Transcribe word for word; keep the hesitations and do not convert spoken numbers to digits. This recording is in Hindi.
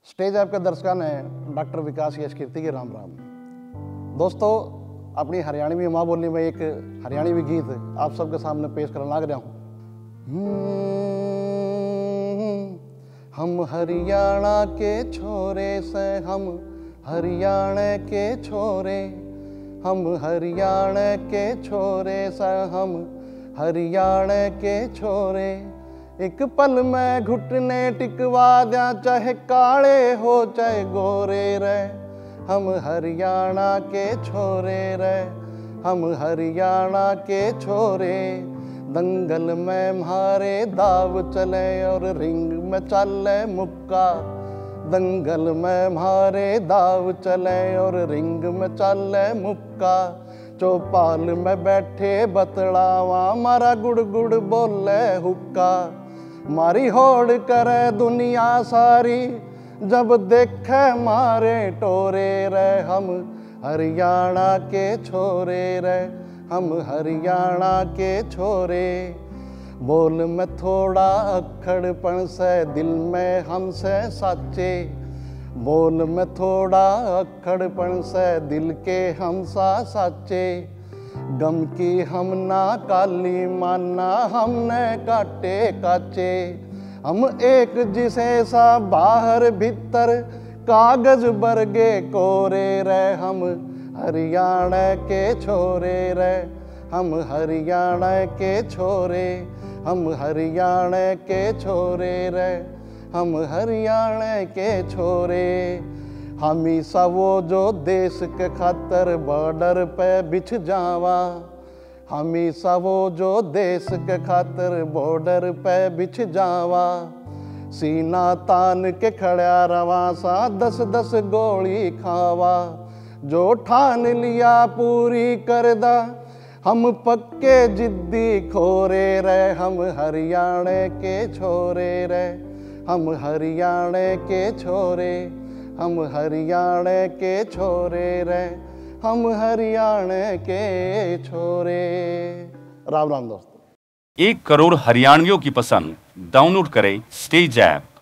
स्टेज ऐप के दर्शकों ने डॉक्टर विकास यश कीर्ति के राम राम। दोस्तों, अपनी हरियाणवी माँ बोली में एक हरियाणवी गीत आप सबके सामने पेश करने लग रहा हूँ। हम हरियाणा के छोरे से, हम हरियाणा के छोरे, हम हरियाणा के छोरे से, हम हरियाणा के छोरे। एक पल में घुटने टिकवा दिया, चाहे काले हो चाहे गोरे रे, हम हरियाणा के छोरे रे, हम हरियाणा के छोरे। दंगल में म्हारे दाव चले और रिंग में चले मुक्का, दंगल में म्हारे दाव चले और रिंग में चले मुक्का। चौपाल में बैठे बतलावा, मारा गुड़ गुड़ बोले हुक्का। मारी होड़ करे दुनिया सारी, जब देखे मारे टोरे रे, हम हरियाणा के छोरे रे, हम हरियाणा के छोरे। बोल में थोड़ा अक्खड़पन से, दिल में हमसे साचे, बोल में थोड़ा अक्खड़पन से, दिल के हम सा साचे। गम की हम ना काली माना, हमने काटे काचे। हम एक जिसे सा बाहर भीतर, कागज बरगे कोरे रे, हम हरियाणा के छोरे रे, हम हरियाणा के छोरे, हम हरियाणा के छोरे रे, हम हरियाणा के छोरे। हमी सा वो जो देश के खातर बॉर्डर पे बिछ जावा, हमी सा वो जो देश के खातर बॉर्डर पे बिछ जावा। सीना तान के खड़ा रवा सा, दस दस गोली खावा। जो ठान लिया पूरी करदा, हम पक्के जिद्दी खोरे रे, हम हरियाणा के छोरे रे, हम हरियाणा के छोरे, हम हरियाणा के छोरे रे, हम हरियाणा के छोरे। राम राम दोस्तों। एक करोड़ हरियाणवियों की पसंद। डाउनलोड करें स्टेज ऐप।